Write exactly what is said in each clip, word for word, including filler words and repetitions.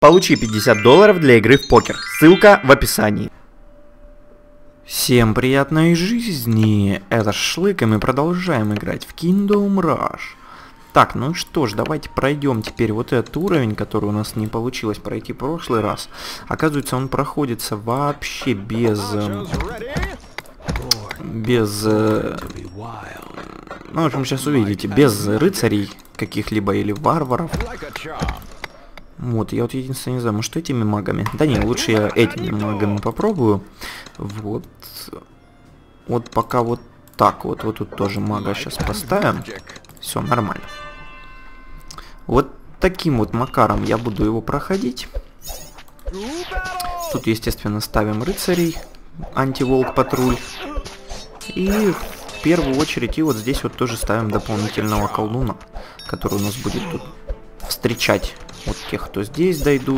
Получи пятьдесят долларов для игры в покер. Ссылка в описании. Всем приятной жизни. Это Шлык, и мы продолжаем играть в Kingdom Rush. Так, ну что ж, давайте пройдем теперь вот этот уровень, который у нас не получилось пройти в прошлый раз. Оказывается, он проходится вообще без... Без... Ну, в общем, сейчас увидите. Без рыцарей каких-либо или варваров. Вот, я вот единственное не знаю, может этими магами? Да не, лучше я этими магами попробую. Вот. Вот пока вот так вот. Вот тут тоже мага сейчас поставим. Все, нормально. Вот таким вот макаром я буду его проходить. Тут, естественно, ставим рыцарей. Антиволк патруль. И в первую очередь, и вот здесь вот тоже ставим дополнительного колдуна, который у нас будет тут встречать вот тех, кто здесь дойдут.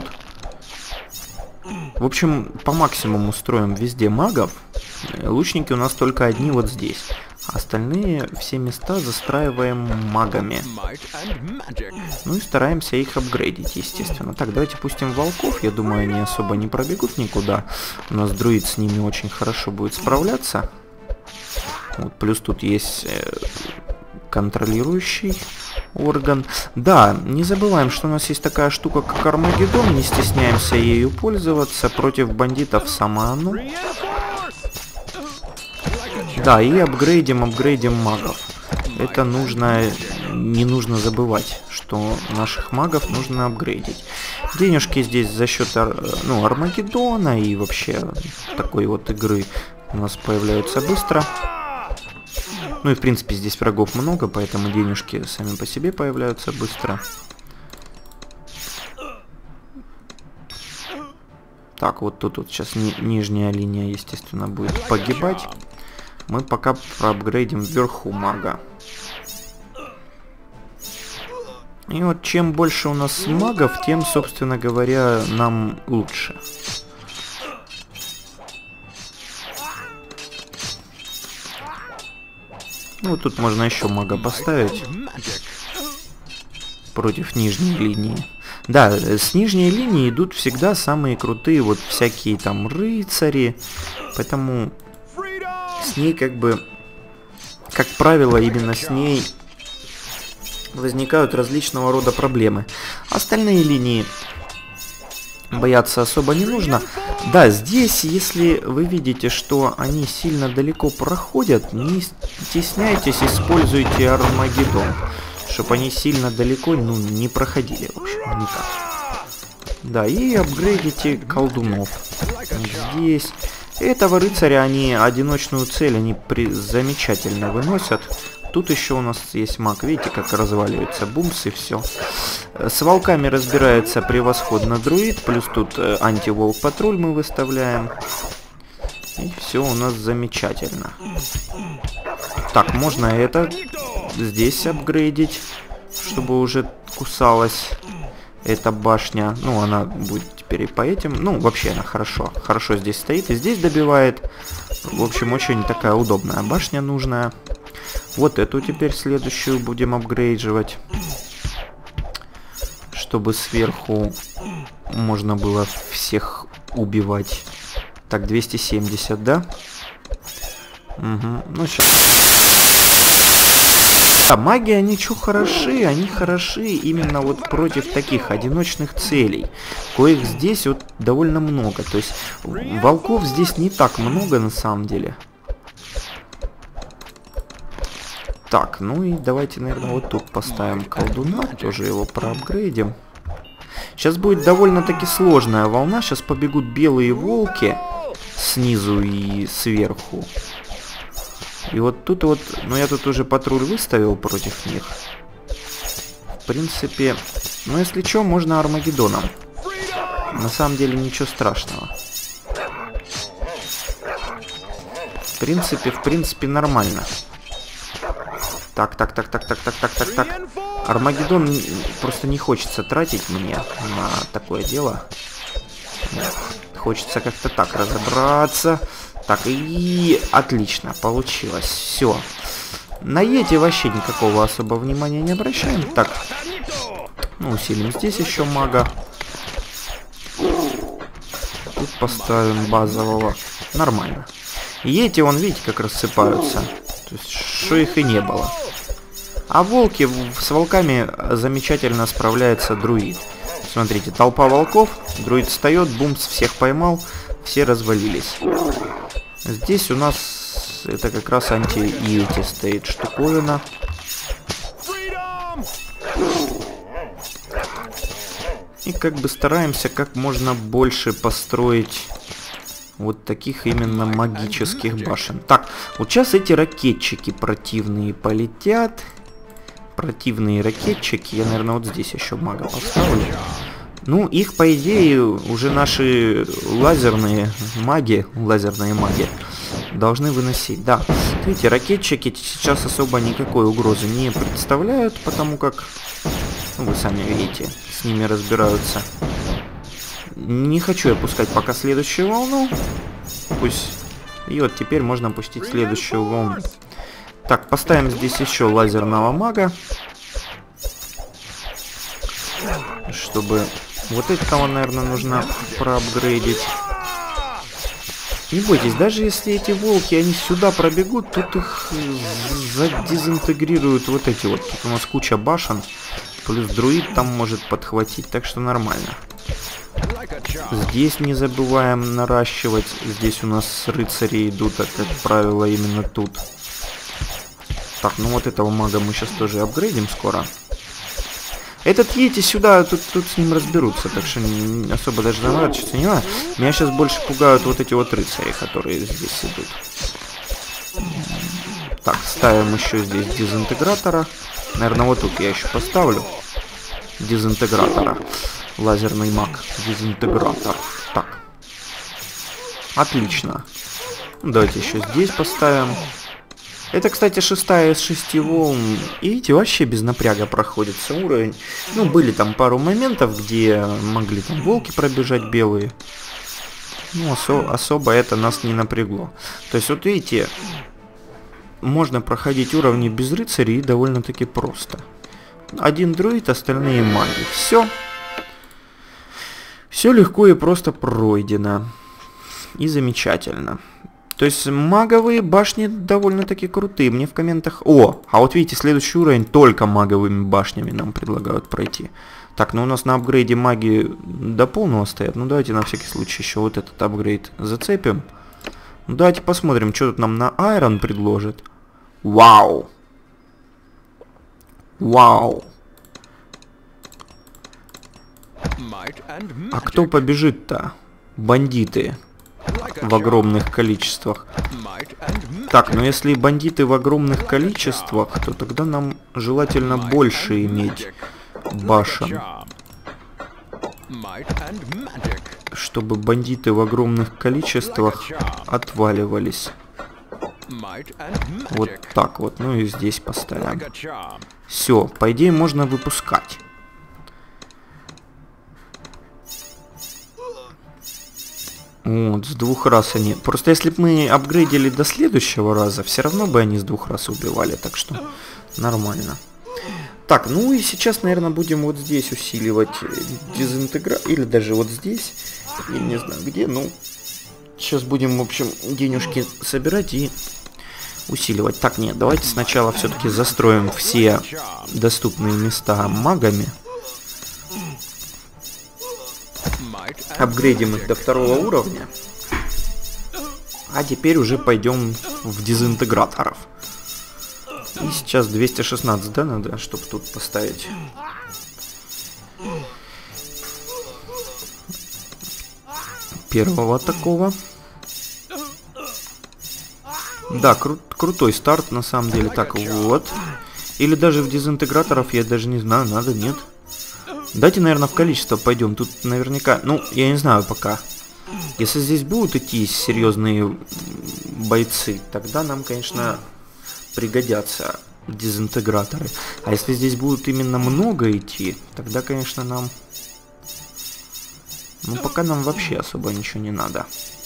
В общем, по максимуму строим везде магов. Лучники у нас только одни вот здесь. Остальные все места застраиваем магами. Ну и стараемся их апгрейдить, естественно. Так, давайте пустим волков. Я думаю, они особо не пробегут никуда. У нас друид с ними очень хорошо будет справляться. Вот, плюс тут есть э, контролирующий орган. Да, не забываем, что у нас есть такая штука, как Армагеддон. Не стесняемся ею пользоваться. Против бандитов сама оно. Да, и апгрейдим, апгрейдим магов. Это нужно, не нужно забывать, что наших магов нужно апгрейдить. Денежки здесь за счет ну, Армагеддона и вообще такой вот игры у нас появляются быстро. Ну и в принципе здесь врагов много, поэтому денежки сами по себе появляются быстро. Так, вот тут вот сейчас ни нижняя линия, естественно, будет погибать. Мы пока проапгрейдим вверху мага. И вот чем больше у нас магов, тем, собственно говоря, нам лучше. Ну, вот тут можно еще мага поставить против нижней линии. Да, с нижней линии идут всегда самые крутые вот всякие там рыцари. Поэтому с ней как бы, как правило, именно с ней возникают различного рода проблемы. Остальные линии бояться особо не нужно. Да, здесь, если вы видите, что они сильно далеко проходят, не стесняйтесь, используйте Армагеддон, чтобы они сильно далеко, ну, не проходили, в общем, никак. Да, и апгрейдите колдунов. Здесь этого рыцаря, они одиночную цель, они при... замечательно выносят. Тут еще у нас есть маг, видите, как разваливается бумс и все. С волками разбирается превосходно друид, плюс тут э, антиволк патруль мы выставляем. И все у нас замечательно. Так, можно это здесь апгрейдить, чтобы уже кусалась эта башня. Ну, она будет теперь и по этим. Ну, вообще она хорошо. Хорошо здесь стоит и здесь добивает. В общем, очень такая удобная башня нужная. Вот эту теперь следующую будем апгрейдживать, чтобы сверху можно было всех убивать. Так, двести семьдесят, да? Угу. Ну, сейчас. Да, маги, они что хороши? Они хороши именно вот против таких одиночных целей, коих здесь вот довольно много. То есть волков здесь не так много на самом деле. Так, ну и давайте, наверное, вот тут поставим колдуна, тоже его проапгрейдим. Сейчас будет довольно-таки сложная волна, сейчас побегут белые волки снизу и сверху. И вот тут вот, ну я тут уже патруль выставил против них. В принципе, ну если что, можно Армагеддоном. На самом деле ничего страшного. В принципе, в принципе нормально. Так, так, так, так, так, так, так, так, так. Армагеддон просто не хочется тратить мне на такое дело. Хочется как-то так разобраться. Так, и отлично, получилось. Все. На Йети вообще никакого особого внимания не обращаем. Так, ну, усилим здесь еще мага. Тут поставим базового. Нормально. И эти, вон, видите, как рассыпаются. То есть, что их и не было. А волки, с волками замечательно справляется друид. Смотрите, толпа волков, друид встает, бумс, всех поймал, все развалились. Здесь у нас это как раз анти-иети стоит штуковина. И как бы стараемся как можно больше построить вот таких именно магических башен. Так, вот сейчас эти ракетчики противные полетят. Противные ракетчики. Я, наверное, вот здесь еще мага поставлю. Ну, их, по идее, уже наши лазерные маги, лазерные маги, должны выносить. Да, эти ракетчики сейчас особо никакой угрозы не представляют, потому как, ну, вы сами видите, с ними разбираются. Не хочу я пускать пока следующую волну. Пусть... И вот теперь можно пустить следующую волну. Так, поставим здесь еще лазерного мага. Чтобы... Вот этого, наверное, нужно проапгрейдить. Не бойтесь, даже если эти волки, они сюда пробегут, тут их задезинтегрируют вот эти вот. Тут у нас куча башен. Плюс друид там может подхватить, так что нормально. Здесь не забываем наращивать. Здесь у нас рыцари идут, а как правило, именно тут. Так, ну вот этого мага мы сейчас тоже апгрейдим скоро. Этот едете сюда, тут, тут с ним разберутся, так что не, особо даже заморачиваться не надо. Меня сейчас больше пугают вот эти вот рыцари, которые здесь идут. Так, ставим еще здесь дезинтегратора. Наверное, вот тут я еще поставлю дезинтегратора. Лазерный маг. Дезинтегратор. Так. Отлично. Давайте еще здесь поставим. Это, кстати, шестая из шести волн. И видите, вообще без напряга проходится уровень. Ну, были там пару моментов, где могли там волки пробежать белые. Ну, осо особо это нас не напрягло. То есть, вот видите, можно проходить уровни без рыцарей довольно-таки просто. Один друид, остальные маги. Все. Все легко и просто пройдено. И замечательно. То есть маговые башни довольно-таки крутые. Мне в комментах... О, а вот видите, следующий уровень только маговыми башнями нам предлагают пройти. Так, ну у нас на апгрейде маги до полного стоят. Ну давайте на всякий случай еще вот этот апгрейд зацепим. Ну давайте посмотрим, что тут нам на Iron предложит. Вау! Вау! А кто побежит-то? Бандиты. В огромных количествах. Так, но если бандиты в огромных количествах, то тогда нам желательно больше иметь башен. Чтобы бандиты в огромных количествах отваливались. Вот так вот. Ну и здесь поставим. Все, по идее можно выпускать. Вот, с двух раз они... Просто если бы мы апгрейдили до следующего раза, все равно бы они с двух раз убивали, так что нормально. Так, ну и сейчас, наверное, будем вот здесь усиливать дезинтегра... Или даже вот здесь. Я не знаю где, ну... Сейчас будем, в общем, денежки собирать и усиливать. Так, нет, давайте сначала все-таки застроим все доступные места магами. Апгрейдим их до второго уровня. А теперь уже пойдем в дезинтеграторов. И сейчас двести шестнадцать, да, надо, чтобы тут поставить. Первого такого. Да, кру крутой старт на самом деле. Так, вот. Или даже в дезинтеграторов, я даже не знаю, надо, нет. Давайте, наверное, в количество пойдем. Тут наверняка... Ну, я не знаю пока. Если здесь будут идти серьезные бойцы, тогда нам, конечно, пригодятся дезинтеграторы. А если здесь будут именно много идти, тогда, конечно, нам... Ну, пока нам вообще особо ничего не надо.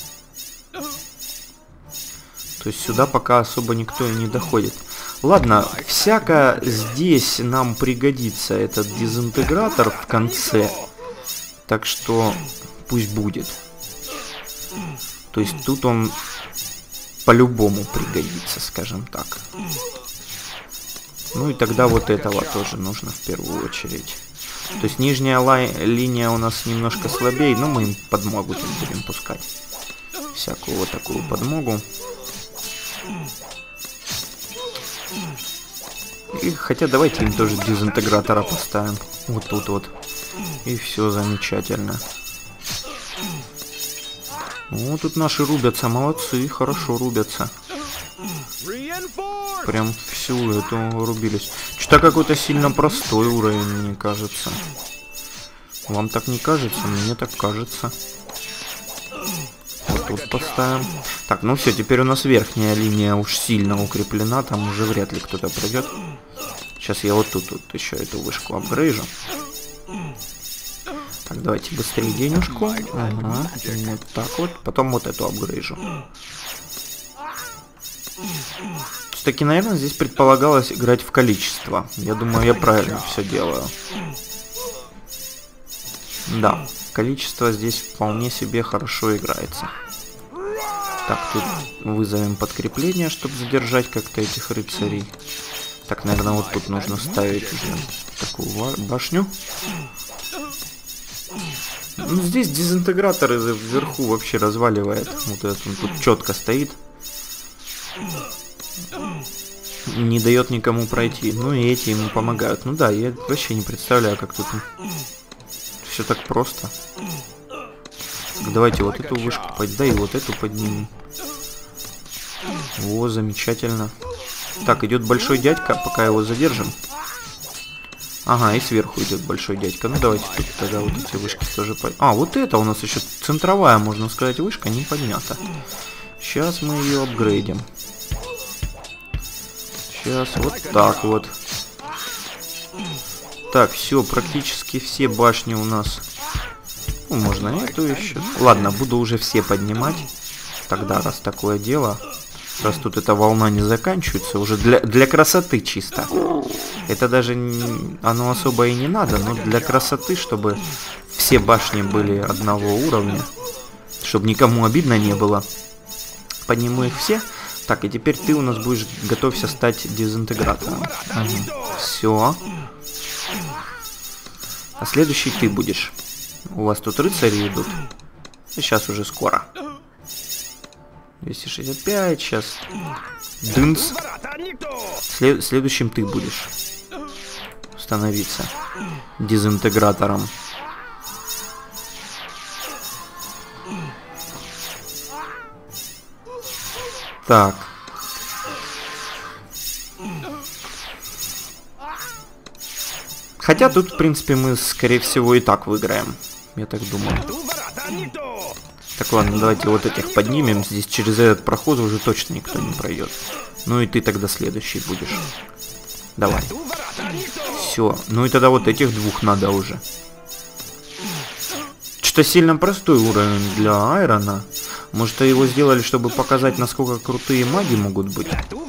То есть сюда пока особо никто и не доходит. Ладно, всяко здесь нам пригодится этот дезинтегратор в конце. Так что пусть будет. То есть тут он по-любому пригодится, скажем так. Ну и тогда вот этого тоже нужно в первую очередь. То есть нижняя лай линия у нас немножко слабее, но мы им подмогу тут будем пускать. Всякую вот такую подмогу. И хотя давайте им тоже дезинтегратора поставим. Вот тут вот. И все замечательно. О, тут наши рубятся, молодцы, хорошо рубятся. Прям всю эту рубились. Что-то какой-то сильно простой уровень, мне кажется. Вам так не кажется? Мне так кажется. Вот тут поставим. Так, ну все, теперь у нас верхняя линия уж сильно укреплена. Там уже вряд ли кто-то пройдет. Сейчас я вот тут, тут еще эту вышку апгрейжу. Так, давайте быстрее денежку. Ага, вот так вот. Потом вот эту апгрейжу. Все-таки, наверное, здесь предполагалось играть в количество. Я думаю, я правильно все делаю. Да, количество здесь вполне себе хорошо играется. Так, тут вызовем подкрепление, чтобы задержать как-то этих рыцарей. Так, наверное, вот тут нужно ставить уже такую башню. Ну, здесь дезинтегратор вверху вообще разваливает. Вот этот он тут четко стоит. Не дает никому пройти. Ну и эти ему помогают. Ну да, я вообще не представляю, как тут все так просто. Так, давайте вот эту вышку поднимем. Да и вот эту поднимем. О, замечательно. Так, идет большой дядька, пока его задержим. Ага, и сверху идет большой дядька. Ну давайте тут тогда вот эти вышки тоже поднимем. А, вот это у нас еще центровая, можно сказать, вышка не поднята. Сейчас мы ее апгрейдим. Сейчас вот так вот. Так, все, практически все башни у нас. Ну, можно эту еще. Ладно, буду уже все поднимать. Тогда, раз такое дело. Раз тут эта волна не заканчивается, уже для, для красоты чисто. Это даже не, оно особо и не надо, но для красоты, чтобы все башни были одного уровня. Чтобы никому обидно не было. Подниму их все. Так, и теперь ты у нас будешь, готовься стать дезинтегратором. Угу. Все. А следующий ты будешь. У вас тут рыцари идут. И сейчас уже скоро. двести шестьдесят пять, сейчас. Дынц. След следующим ты будешь становиться дезинтегратором. Так. Хотя тут, в принципе, мы, скорее всего, и так выиграем. Я так думаю. Так, ладно, давайте вот этих поднимем. Здесь через этот проход уже точно никто не пройдет. Ну и ты тогда следующий будешь. Давай. Все. Ну и тогда вот этих двух надо уже. Что-то сильно простой уровень для Айрона. Может, его сделали, чтобы показать, насколько крутые маги могут быть.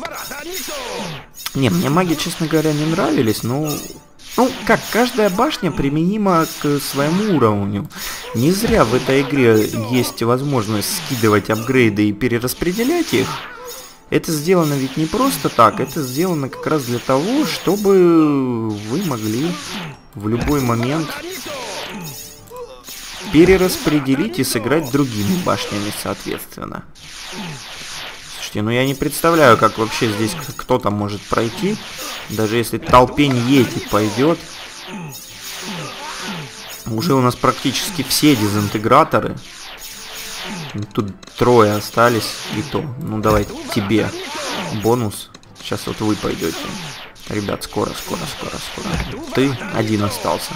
Не, мне маги, честно говоря, не нравились, но... Ну, как, каждая башня применима к своему уровню. Не зря в этой игре есть возможность скидывать апгрейды и перераспределять их. Это сделано ведь не просто так, это сделано как раз для того, чтобы вы могли в любой момент перераспределить и сыграть другими башнями, соответственно. Слушайте, ну я не представляю, как вообще здесь кто-то может пройти. Даже если толпень Йети пойдет. Уже у нас практически все дезинтеграторы. Тут трое остались. И то. Ну давай тебе бонус. Сейчас вот вы пойдете. Ребят, скоро, скоро, скоро, скоро. Ты один остался.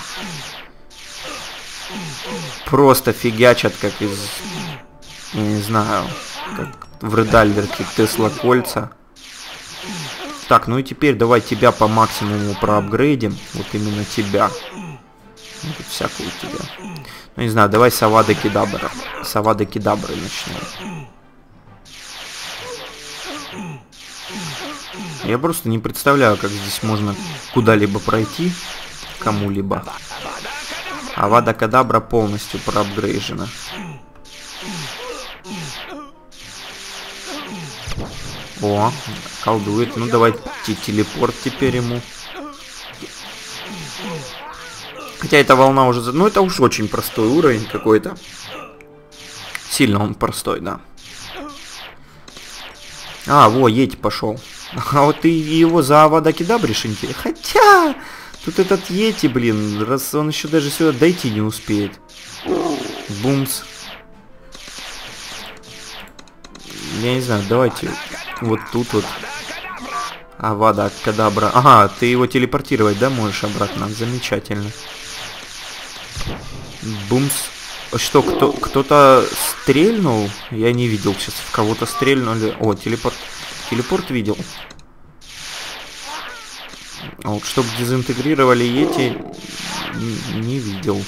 Просто фигачат, как из... Я не знаю. Как в Редальверке Тесла кольца. Так, ну и теперь давай тебя по максимуму проапгрейдим. Вот именно тебя. Ну, тут всякую тебя. Ну не знаю, давай с Авада Кедабра. С Авада Кедабры начнем. Я просто не представляю, как здесь можно куда-либо пройти. Кому-либо. Авада Кедабра полностью проапгрейжена. О, колдует. Ну, давайте телепорт теперь ему. Хотя эта волна уже... Ну, это уж очень простой уровень какой-то. Сильно он простой, да. А, во, Йети пошел. А вот ты его за Авада Кедабришь, интересно. Хотя... Тут этот Йети, блин, раз он еще даже сюда дойти не успеет. Бумс. Я не знаю, давайте вот тут вот. Авада Кедабра. Ага, ты его телепортировать, да, можешь обратно? Замечательно. Бумс. Что, кто, кто-то стрельнул? Я не видел сейчас. В кого-то стрельнули. О, телепорт. Телепорт видел. А вот чтобы дезинтегрировали Йети, не, не видел.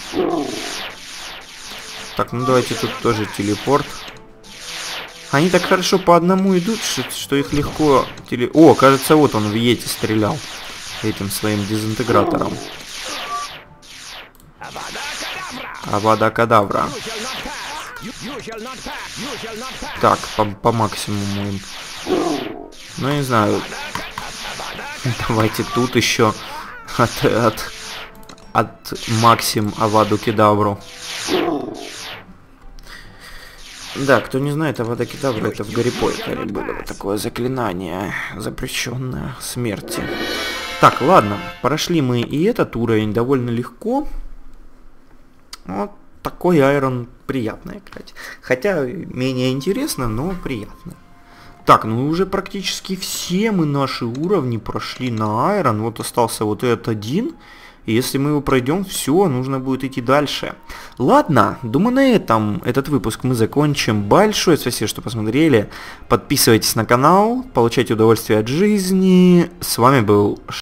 Так, ну давайте тут тоже телепорт. Они так хорошо по одному идут, что, что их легко... Теле... О, кажется, вот он в Йети стрелял. Этим своим дезинтегратором. Авада Кедабра. Так, по, по максимуму им. Ну, не знаю. Давайте тут еще от, от, от Максим Аваду Кедабру. Да, кто не знает, Авада Кедабра, это в Гарри Поттере было такое заклинание, запрещенное смерти. Так, ладно, прошли мы и этот уровень довольно легко. Вот такой Айрон приятно играть. Хотя менее интересно, но приятно. Так, ну уже практически все мы наши уровни прошли на Айрон. Вот остался вот этот один. И если мы его пройдем, все, нужно будет идти дальше. Ладно, думаю, на этом этот выпуск мы закончим. Большое спасибо, что посмотрели. Подписывайтесь на канал, получайте удовольствие от жизни. С вами был